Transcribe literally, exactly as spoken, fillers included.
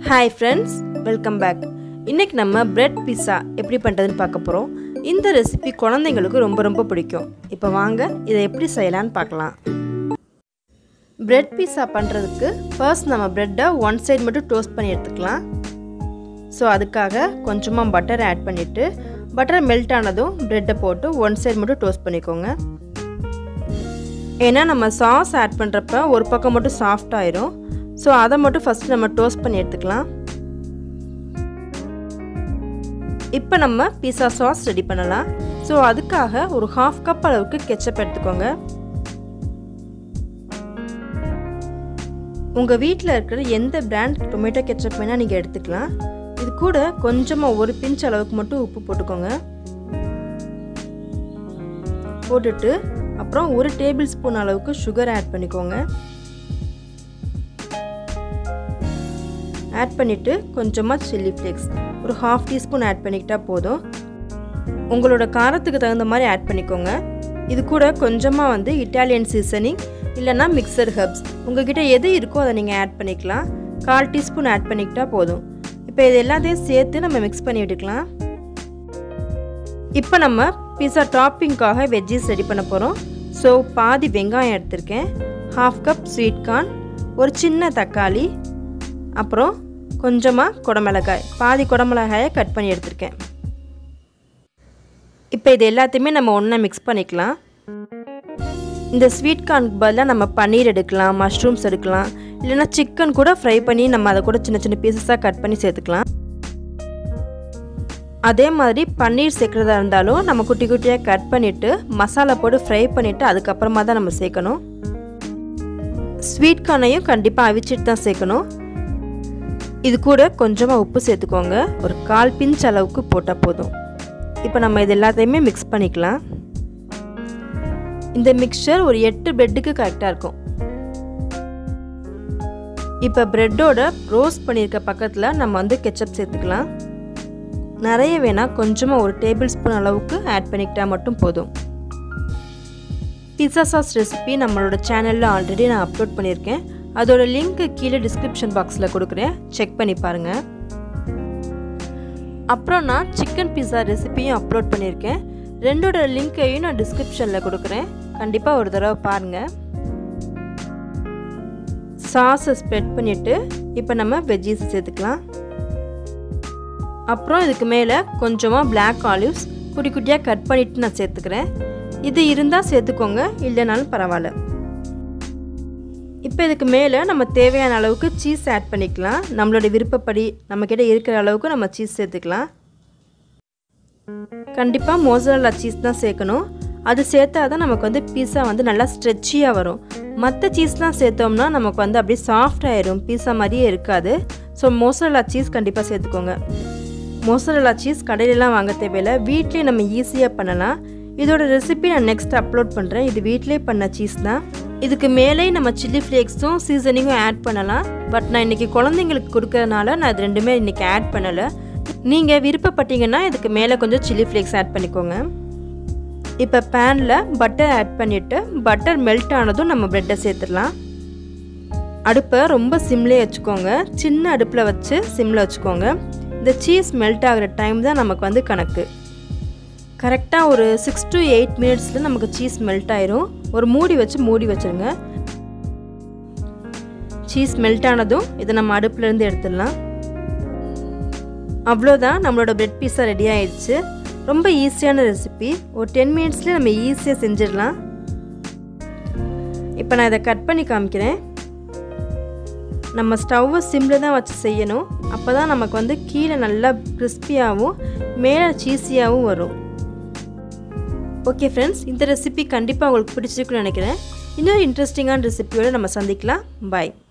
Hi friends, welcome back. இன்னைக்கு நம்ம bread pizza எப்படி பண்றதுன்னு பார்க்க போறோம். இந்த ரெசிபி குழந்தைகளுக்கு ரொம்ப ரொம்ப பிடிக்கும். இப்போ வாங்க இதை எப்படி செய்யலாம்னு பார்க்கலாம். bread pizza பண்றதுக்கு first நம்ம bread-ஐ one side மட்டும் டோஸ்ட் பண்ணி எடுத்துக்கலாம். சோ அதுக்காக கொஞ்சமா பட்டர் ஆட் பண்ணிட்டு பட்டர் மெல்ட் ஆனதும் bread-ஐ போட்டு one side மட்டும் டோஸ்ட் பண்ணிக்கோங்க. ஏன்னா நம்ம சாஸ் ஆட் பண்றப்ப ஒரு பக்கம் மட்டும் சாஃப்ட் ஆயிரும். சோ அத மட்டும் ஃபர்ஸ்ட் நம்ம டோஸ்ட் பண்ணி எடுத்துக்கலாம். இப்போ நம்ம பீஸா சாஸ் ரெடி பண்ணலாம். சோ அதுக்காக ஒரு half கப் அளவுக்கு கெச்சப் எடுத்துக்கோங்க. உங்க வீட்ல இருக்கிற எந்த பிராண்ட் டொமேட்டோ கெச்சப் வேணா நீங்க எடுத்துக்கலாம். இது கூட கொஞ்சமா ஒரு பிஞ்ச் அளவுக்கு மட்டும் உப்பு போட்டுக்கோங்க. போட்டுட்டு அப்புறம் ஒரு டேபிள் ஸ்பூன் அளவுக்கு சுகர் ஆட் பண்ணிக்கோங்க. ஆட் பண்ணிட்டு கொஞ்சமா chilli flakes ஒரு half டீஸ்பூன் ஆட் பண்ணிக்கிட்டா போதும். உங்களோட காரத்துக்கு தகுந்த மாதிரி ஆட் பண்ணிக்கோங்க. இது கூட கொஞ்சமா வந்து இட்டாலியன் சீசனிங் இல்லனா மிக்சர் ஹெர்ப்ஸ் உங்ககிட்ட எது இருக்கோ அதை நீங்க ஆட் பண்ணிக்கலாம். கால் டீஸ்பூன் ஆட் பண்ணிக்கிட்டா போதும். இப்போ இது எல்லாத்தையும் சேர்த்து நம்ம மிக்ஸ் பண்ணி விட்டுக்கலாம். இப்போ நம்ம பீஸா டாப்பிங்காக வெஜ்ஜீஸ் ரெடி பண்ண போறோம். சோ பாதி வெங்காயம் எடுத்துர்க்கேன், half கப் ஸ்வீட் கார்ன், ஒரு சின்ன தக்காளி, அப்புறம் கொஞ்சமா குடமிளகாய், பாதி குடமிளகாயை கட் பண்ணி எடுத்துர்க்கேன். இப்போ இது எல்லாத்தையுமே நம்ம ஒண்ணா மிக்ஸ் பண்ணிக்கலாம். இந்த ஸ்வீட் கார்னுக்கு பதிலா நம்ம பன்னீர் எடுக்கலாம், மஷ்ரூம்ஸ் எடுக்கலாம், இல்லனா சிக்கன் கூட ஃப்ரை பண்ணி நம்ம அதை கூட சின்ன சின்ன பீசஸா கட் பண்ணி சேர்த்துக்கலாம். அதே மாதிரி பன்னீர் சேர்க்கறதா இருந்தாலும் நம்ம குட்டி குட்டியா கட் பண்ணிட்டு மசாலா போட்டு ஃப்ரை பண்ணிட்டு அதுக்கு அப்புறமா தான் நம்ம சேர்க்கணும். ஸ்வீட் கார்னையும் கண்டிப்பா அவிச்சிட்டு தான் சேர்க்கணும். இது கூட கொஞ்சமா உப்பு சேர்த்துக்கோங்க. ஒரு கால் பிஞ்ச் அளவுக்கு போட்டா போதும். இப்போ நம்ம இது எல்லாத்தையுமே மிக்ஸ் பண்ணிக்கலாம். இந்த மிக்சர் ஒரு எட்டு பிரெட்டுக்கு கரெக்டா இருக்கும். இப்போ பிரெட்டோட ரோஸ்ட் பண்ணிருக்க பக்கத்துல நம்ம வந்து கெச்சப் சேர்த்துக்கலாம். நிறைய வேணா கொஞ்சமா ஒரு டேபிள் ஸ்பூன் அளவுக்கு ஆட் பண்ணிக்கிட்டா மட்டும் போதும். பீஸா சாஸ் ரெசிபி நம்மளோட சேனல்ல ஆல்ரெடி நான் அப்லோட் பண்ணியிருக்கேன். அதோட லிங்க் கீழே டிஸ்கிரிப்ஷன் பாக்ஸ்ல கொடுக்கிறேன், செக் பண்ணி பாருங்க. அப்புறம் நான் சிக்கன் பீஸா ரெசிபியும் அப்லோட் பண்ணியிருக்கேன். ரெண்டோட லிங்கையும் நான் டிஸ்கிரிப்ஷன்ல கொடுக்கிறேன், கண்டிப்பா ஒரு தடவை பாருங்க. சாஸை ஸ்ப்ரெட் பண்ணிட்டு இப்போ நம்ம வெஜ்ஜீஸ் சேர்த்துக்கலாம். அப்புறம் இதுக்கு மேலே கொஞ்சமா பிளாக் ஆலிவ்ஸ் குட்டி குட்டியாக கட் பண்ணிட்டு நான் சேர்த்துக்கிறேன். இது இருந்தால் சேர்த்துக்கோங்க, இல்லைனாலும் பரவாயில்ல. இப்போ இதுக்கு மேலே நம்ம தேவையான அளவுக்கு சீஸ் ஆட் பண்ணிக்கலாம். நம்மளோட விருப்பப்படி நம்மக்கிட்ட இருக்கிற அளவுக்கு நம்ம சீஸ் சேர்த்துக்கலாம். கண்டிப்பாக மோசரல்லா சீஸ் தான் சேர்க்கணும். அது சேர்த்தா தான் நமக்கு வந்து பீஸா வந்து நல்லா ஸ்ட்ரெச்சியாக வரும். மற்ற சீஸ்லாம் சேர்த்தோம்னா நமக்கு வந்து அப்படியே சாஃப்ட் ஆயிரும், பீஸா மாதிரியே இருக்காது. ஸோ மோசரல்லா சீஸ் கண்டிப்பாக சேர்த்துக்கோங்க. மோசரல்லா சீஸ் கடையிலலாம் வாங்க தேவையில்லை, வீட்லேயே நம்ம ஈஸியாக பண்ணலாம். இதோட ரெசிபி நான் நெக்ஸ்ட் அப்லோட் பண்ணுறேன். இது வீட்டிலே பண்ண சீஸ் தான். இதுக்கு மேலே நம்ம சில்லி ஃப்ளேக்ஸும் சீசனிங்கும் ஆட் பண்ணலாம். பட் நான் இன்றைக்கி குழந்தைங்களுக்கு கொடுக்கறதுனால நான் இது ரெண்டுமே இன்றைக்கி ஆட் பண்ணலை. நீங்கள் விருப்பப்பட்டீங்கன்னா இதுக்கு மேலே கொஞ்சம் சில்லி ஃப்ளேக்ஸ் ஆட் பண்ணிக்கோங்க. இப்போ பேனில் பட்டர் ஆட் பண்ணிவிட்டு பட்டர் மெல்ட் ஆனதும் நம்ம ப்ரெட்டை சேர்த்துடலாம். அடுப்பை ரொம்ப சிம்லேயே வச்சுக்கோங்க, சின்ன அடுப்பில் வச்சு சிம்மில் வச்சுக்கோங்க. இந்த சீஸ் மெல்ட் ஆகிற டைம் தான் நமக்கு வந்து கணக்கு. கரெக்டாக ஒரு சிக்ஸ் டு எயிட் மினிட்ஸில் நமக்கு சீஸ் மெல்ட் ஆயிரும். ஒரு மூடி வச்சு மூடி வச்சுருங்க. சீஸ் மெல்ட் ஆனதும் இதை நம்ம அடுப்புலேருந்து எடுத்துடலாம். அவ்வளோதான், நம்மளோட பிரெட் பீஸா ரெடி ஆயிடுச்சு. ரொம்ப ஈஸியான ரெசிபி, ஒரு டென் மினிட்ஸ்லேயே நம்ம ஈஸியாக செஞ்சிடலாம். இப்போ நான் இதை கட் பண்ணி காமிக்கிறேன். நம்ம ஸ்டவ்வை சிம்மில் தான் வச்சு செய்யணும். அப்போ தான் நமக்கு வந்து கீழே நல்லா கிறிஸ்பியாகவும் மேலே சீஸியாகவும் வரும். ஓகே ஃப்ரெண்ட்ஸ், இந்த ரெசிபி கண்டிப்பாக உங்களுக்கு பிடிச்சிருக்குன்னு நினைக்கிறேன். இன்னொரு இன்ட்ரெஸ்டிங்கான ரெசிபியோடு நம்ம சந்திக்கலாம். பாய்.